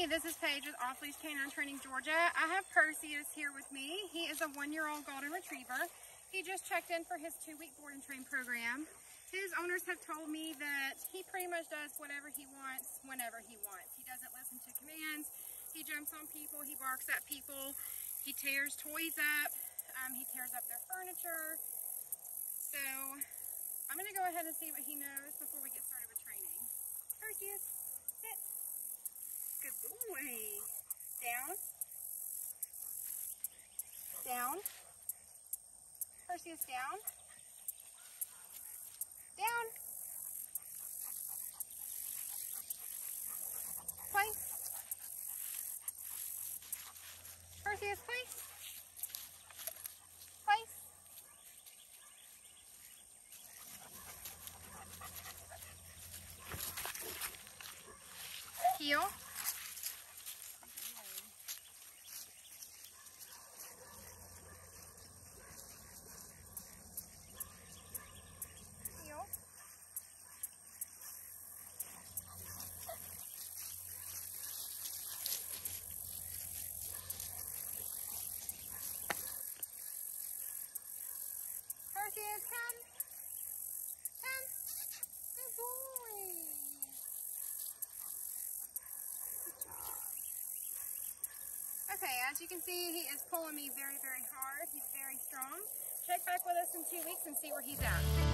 Hey, this is Paige with Leash K9 Training, Georgia. I have Perseus here with me. He is a 1-year-old golden retriever. He just checked in for his 2-week board and train program. His owners have told me that he pretty much does whatever he wants, whenever he wants. He doesn't listen to commands. He jumps on people. He barks at people. He tears toys up. He tears up their furniture. So I'm going to go ahead and see what he knows before we get started with training. Perseus, sit. Good boy. Down. Down. Perseus, down. Down. Place. Perseus, place. Place. Heel. Heel. Perseus, come. Come. Good boy. Okay, as you can see, he is pulling me very, very hard. He's very strong. Check back with us in 2 weeks and see where he's at.